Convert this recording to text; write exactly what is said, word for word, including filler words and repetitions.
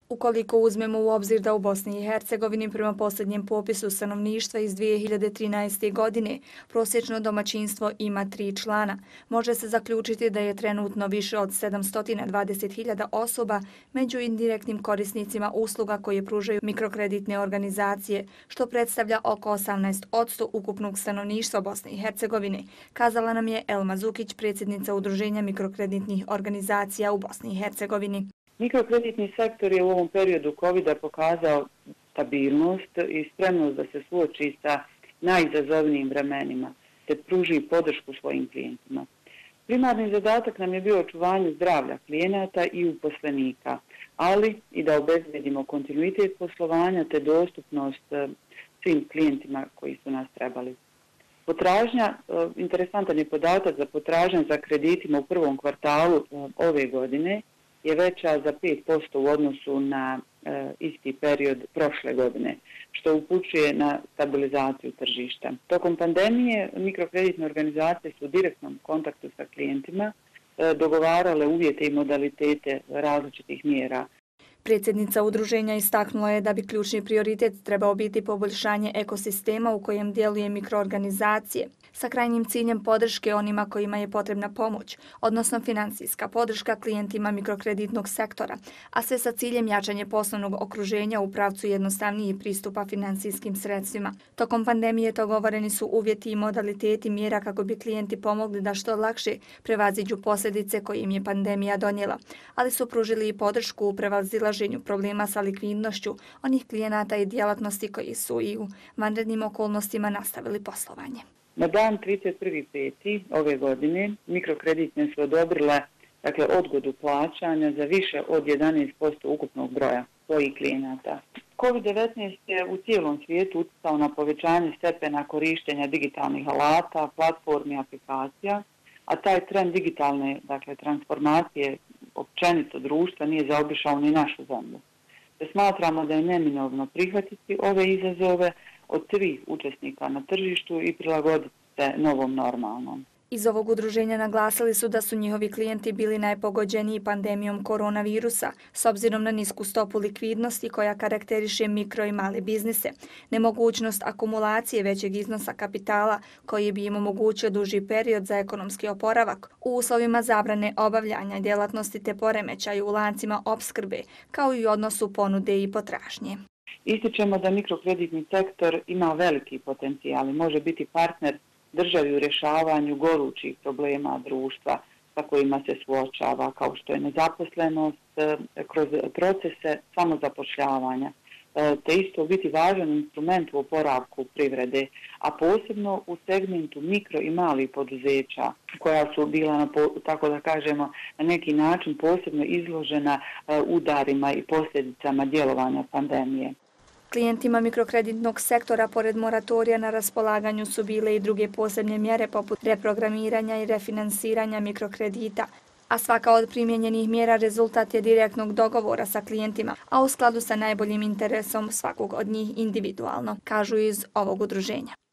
Ukoliko uzmemo u obzir da u Bosni i Hercegovini prema posljednjem popisu stanovništva iz dvije hiljade trinaeste. godine prosječno domaćinstvo ima tri člana, može se zaključiti da je trenutno više od sedamsto dvadeset hiljada osoba među indirektnim korisnicima usluga koje pružaju mikrokreditne organizacije, što predstavlja oko osamnaest posto ukupnog stanovništva Bosne i Hercegovine, kazala nam je Elma Zukić, predsjednica Udruženja mikrokreditnih organizacija u Bosni i Hercegovini. Mikrokreditni sektor je u ovom periodu kovida pokazao stabilnost i spremnost da se suoči sa najizazovnijim vremenima te pruži podršku svojim klijentima. Primarni zadatak nam je bio očuvanje zdravlja klijenata i uposlenika, ali i da obezbedimo kontinuitet poslovanja te dostupnost svim klijentima koji su nas trebali. Potražnja, interesantan je podatak za potražnja za kreditima u prvom kvartalu ove godine je veća za pet posto u odnosu na e, isti period prošle godine, što upućuje na stabilizaciju tržišta. Tokom pandemije mikrokreditne organizacije su u direktnom kontaktu sa klijentima e, dogovarale uvjete i modalitete različitih mjera. Predsjednica udruženja istaknula je da bi ključni prioritet trebao biti poboljšanje ekosistema u kojem djeluje mikroorganizacije, sa krajnjim ciljem podrške onima kojima je potrebna pomoć, odnosno financijska podrška klijentima mikrokreditnog sektora, a sve sa ciljem jačanje poslovnog okruženja u pravcu jednostavnijih pristupa financijskim sredstvima. Tokom pandemije dogovoreni su uvjeti i modaliteti mjera kako bi klijenti pomogli da što lakše prevaziđu posljedice koje im je pandemija donijela, ali su pružili i podršku u prevazilaženju problema sa likvidnošću onih klijenata i djelatnosti koji su i u vanrednim okolnostima nastavili poslovanje. Na dan trideset prvi peti ove godine mikrokreditne su odobrile dakle, odgodu plaćanja za više od jedanaest posto ukupnog broja svojih klijenata. kovid devetnaest je u cijelom svijetu utjecao na povećanje stepena korištenja digitalnih alata, platformi i aplikacija, a taj trend digitalne dakle, transformacije općenito društva nije zaobišao ni našu zemlju. Te smatramo da je neminovno prihvatiti ove izazove od svih učesnika na tržištu i prilagoditi se novom normalnom. Iz ovog udruženja naglasili su da su njihovi klijenti bili najpogođeniji pandemijom koronavirusa, s obzirom na nisku stopu likvidnosti koja karakteriše mikro i male biznise, nemogućnost akumulacije većeg iznosa kapitala koji bi im omogućio duži period za ekonomski oporavak u uslovima zabrane obavljanja djelatnosti te poremećaju u lancima opskrbe, kao i u odnosu ponude i potražnje. Ističemo da mikrokreditni sektor ima veliki potencijal i može biti partner državi u rješavanju gorućih problema društva sa kojima se suočava, kao što je nezaposlenost kroz procese samozapošljavanja, te isto biti važan instrument u oporavku privrede, a posebno u segmentu mikro i malih poduzeća koja su bila, na, tako da kažemo, na neki način posebno izložena udarima i posljedicama djelovanja pandemije. Klijentima mikrokreditnog sektora pored moratorija na raspolaganju su bile i druge posebne mjere poput reprogramiranja i refinansiranja mikrokredita, a svaka od primjenjenih mjera rezultat je direktnog dogovora sa klijentima, a u skladu sa najboljim interesom svakog od njih individualno, kažu iz ovog udruženja.